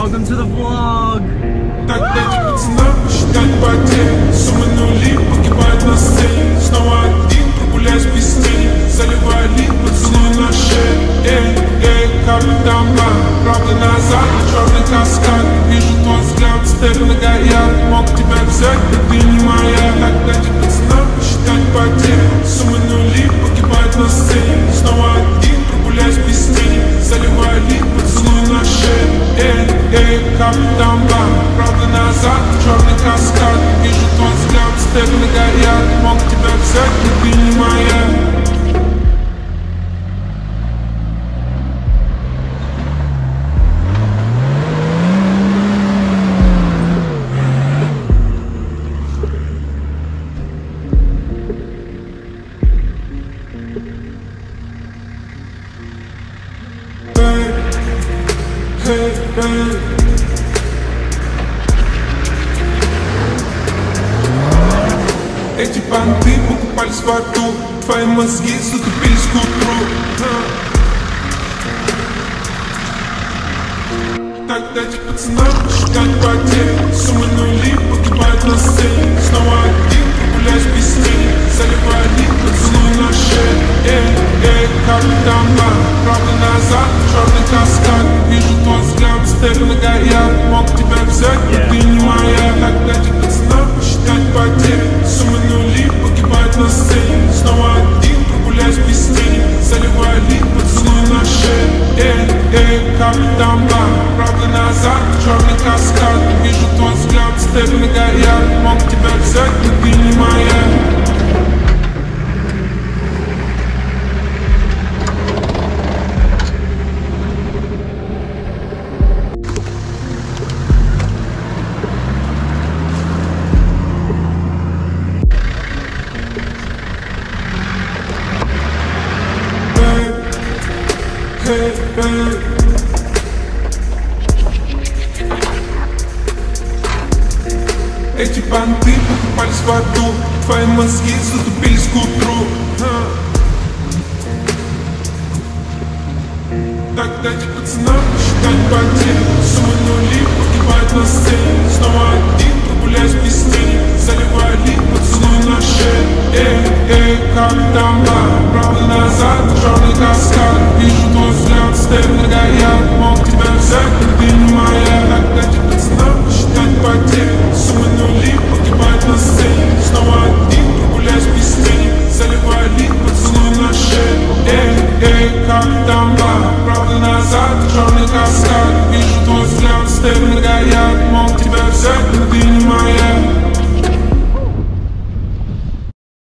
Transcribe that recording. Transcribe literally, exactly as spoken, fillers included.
Welcome to the vlog! Так дайте пацанам посчитать потери. Суммы нули погибают на сцене. Снова один, прогуляюсь без тени. Заливаю лик, поцелуй на шее. Эй, эй, капитан Бан. Правда назад, черный каскад. Вижу твой взгляд, степ на гаяк. Мог тебя взять, но ты не моя. Так дайте пацанам посчитать потери. Суммы нули погибают на сцене. Снова один, прогуляюсь без тени. Заливаю лик, поцелуй на шее. Эй, эй, капитан Бан. Правда назад, черный каскад. Вижу твой взгляд, степ на гаяк. Мог тебя взять, но ты не моя. Hey, hey. Эти банды покупались в аду. Твои мозги затупились к утру. Так дайте пацанам посчитать потери. Суммы нули погибают на сцене. Снова один, прогуляюсь без тени. Заливаю лик, поцелуй на шее. Эй, эй, капитан Бан. Правда назад, черный каскад. Вижу твой взгляд, степ на гаяк. Мог тебя взять, но ты не моя. Так дайте пацанам посчитать потери. Суммы нули погибают на сцене. Снова один, прогуляюсь без тени. Заливаю лик, поцелуй на шее. Эй, эй, капитан Бан. Правда назад, черный каскад. Вижу твой взгляд, степ на гаяк. Мог тебя взять, но ты не моя. Hey, hey. Эти банды покупались в аду. Твои мозги затупились к утру. Так дайте пацанам посчитать потери. Суммы нули погибают на сцене. Снова один, прогуляюсь без тени. Заливаю лик, поцелуй на шее. Эй, эй, капитан Бан. Правда назад, черный каскад. Вижу твой взгляд, степ на гаяк. Мог тебя взять, но ты не моя. Так дайте пацанам посчитать потери. Суммы нули погибают на сцене. Снова один, прогуляюсь без тени. Заливаю лик, поцелуй на шее. Эй, эй, капитан Бан. Правда назад, черный каскад. Вижу твой взгляд, степ на гаяк. Мог тебя взять, но ты не моя.